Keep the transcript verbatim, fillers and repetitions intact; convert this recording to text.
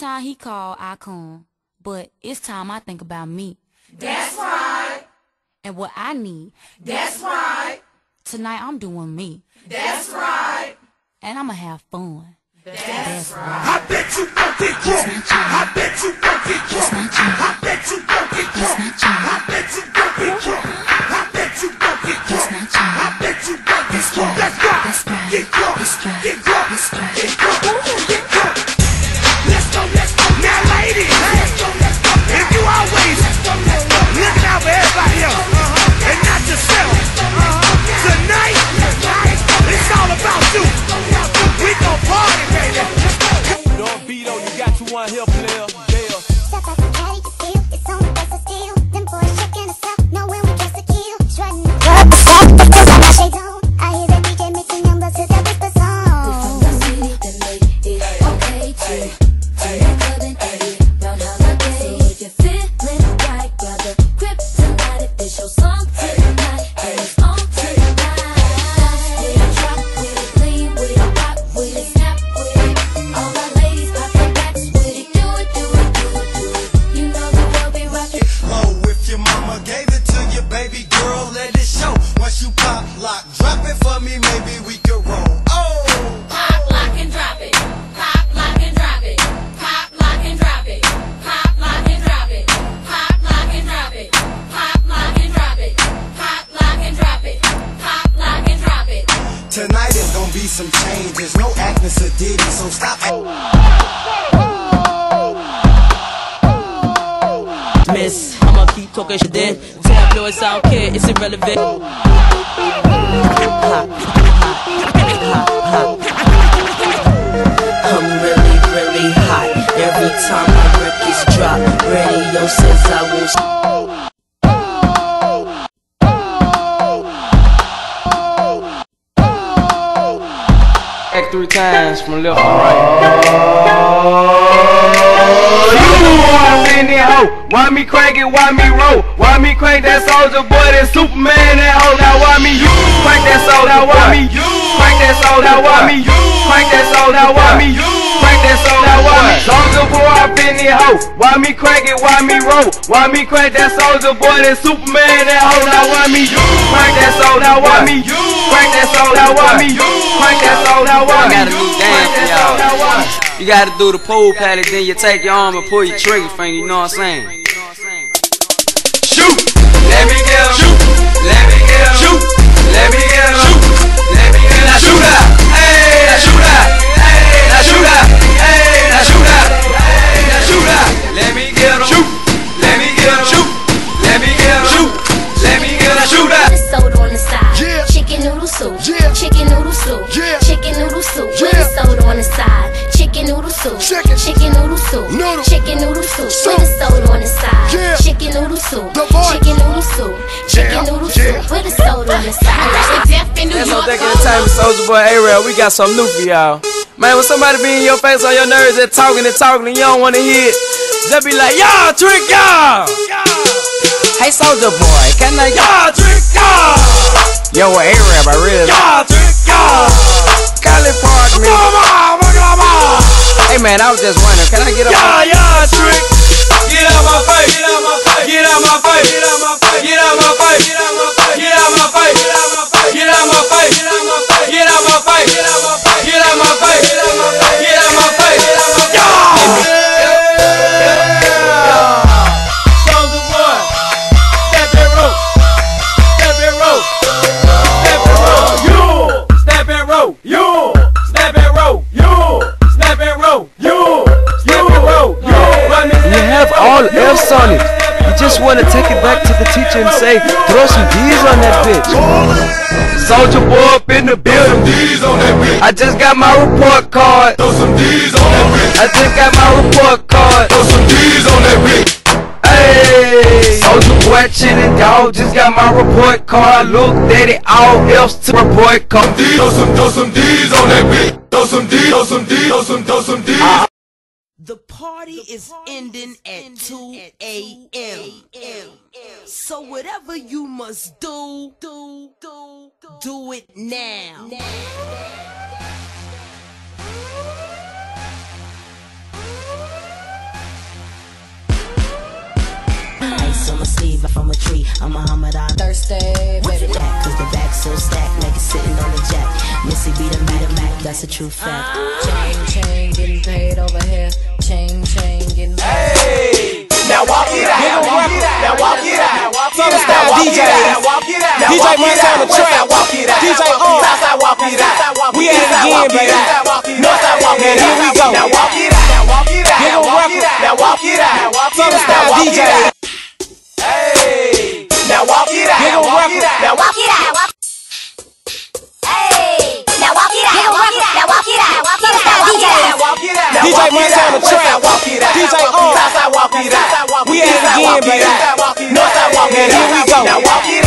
time he call, I come. But it's time I think about me. That's right. And what I need. That's right. Tonight I'm doing me. That's right. And I'ma have fun. That's, That's right. right. I bet you won't get drunk. I bet you won't get drunk. I bet you won't get drunk. I bet you won't get drunk. I bet you won't get drunk. I bet you won't get drunk. Let's go. Get drunk. Get drunk. Get drunk. Get drunk. Let's go. Let's go. Now, ladies, let's go. Let's go. If you always look out for everybody else and not yourself, tonight it's all about you. We gon' party, baby. Don't beat on, you got you one here, player. Player. Step out the caddy, you feel it's on the best of steel. Them boys shaking us up, know when we dress to kill. Shredding the club, the sound, the cause I'm not shades on. I hear the D J mixing young blood to the whisper song. We from the city that made it okay to turn that club and edit round holiday. So if you're feeling right, grab the grip tonight. If it's your song tonight, and it's on tonight. With it, drop with it, lean with it, rock with it, snap with it. All my ladies pop their backs with it, do it, do it, do it, do it. You know the world be rockin'. Oh, if your mama gave it to you, baby girl, let it show. Once you pop, lock, drop it for me, maybe we could roll. Oh! Pop, lock, and drop it. Pop, lock, and drop it. Pop, lock, and drop it. Pop, lock, and drop it. Pop, lock, and drop it. Pop, lock, and drop it. Pop, lock, and drop it. Pop, lock, and drop it. Tonight is gonna be some changes. No Agnes or Diddy, so stop. Miss, I'ma keep talking shit then. Tell Lewis I don't care, it's irrelevant. I'm really, really hot. Every time my records drop, radio says I will. Back three times from left to right. In that hoe, why me crank it, why me roll? Why me crank that soldier boy, that Superman, that hoe? Now why me you crank that soldier? Now why me you crank that soldier? Now why me you crank that soldier? Now why me you crank that soldier? Now why me soldier boy up in that hoe? Why me crank it, why me roll? Why me crank that soldier boy, that Superman, that hoe? Now why me you crank that soldier? Now why me you crank that soldier? Now why me you crank that soldier? Now why me I got a new dance for y'all. You gotta do the pole pallet, then you take your arm and pull your trigger finger, you know what I'm saying? Shoot! Let me get him! Shoot! Let me get him! Shoot! Let me get him! Shoot! Let me get him! Now shoot out! Hey! Now shoot out! Hey! Now shoot out! Hey! Now shoot out! Hey! Now shoot out! Let me get him! Shoot! Let me get him! Shoot! Let me get him! Shoot! Let me get him! Shoot out! Soda on the side, Yeah. chicken noodle soup, Yeah. chicken noodle soup, Yeah. chicken noodle soup, Yeah. with a soda on the side, chicken noodle soup, Chicken. chicken noodle soup, Noodle. chicken noodle soup, Soup. with a soda on the side, Yeah. chicken noodle soup, The voice. chicken noodle soup, chicken Yeah. noodle Yeah. soup, with a soda on the side. Like death in New That's no York. thinking the time with Soulja Boy A-Rail. We got something new for y'all. Man, when somebody be in your face on your nerves, they're talking and talking and you don't want to hear it, just be like, y'all, trick y'all. Hey, Soulja Boy, can I y'all trick y'all? Yo, A-Rap, I really y'all trick y'all. Cali Park, me. Hey, man, I was just wondering, can I get up? Y'all, y'all trick. Get out my face! Get out my face! Get out my face! Get out my face! Get out my face! Get out my face! Get out my face! Get out my face! Get out my face! Get out my face! Get out my face! Get out my face! Get out my face! Get out my face! Get out my face! Soulja Boy, step and roll, step and roll, step and roll, you, step and roll, you, step and roll, you, step and roll, you, step and roll, you. You have all F's on it. You just want to take it back to the teacher and say, throw some D's on that bitch. Soulja Boy up in the building. I just got my report card. Throw some D's on that bitch. I just got my report card. Throw some D's on that bitch. Hey, Soulja Boy chillin', dog. Just got my report card. Look, daddy, all F's to report card. Throw some, throw some D's on that bitch. Throw some D's, throw some D's, throw some, throw some D's. Uh The party is ending at two A M So whatever you must do, do, do, do it now. receive from a tree. I'm Muhammad Ali. Thirsty, baby. Cause the back so stacked, make it sitting on the jack. Missy be the Mac, Mac, that's a true fact. Chain, chain, getting paid over here. Chain, chain, getting paid. Hey, now walk it out. Now walk it out. Now walk it out. Southern style D J. D J Munch on the track. D J on. We at it again, baby. Northside walk it out. Here we go. Now walk it out. Now walk it out. Big ol' record. Now walk it out. Southern style D J. Hey, now walk it out. Big ol' record. Now walk it out. Hey, now walk it out, walk it out, now walk it out, walk it out, D J. D J Munch on the track. D J on. Southside walk it out. We at it again, baby. Northside walk it out. Here we go. Now walk it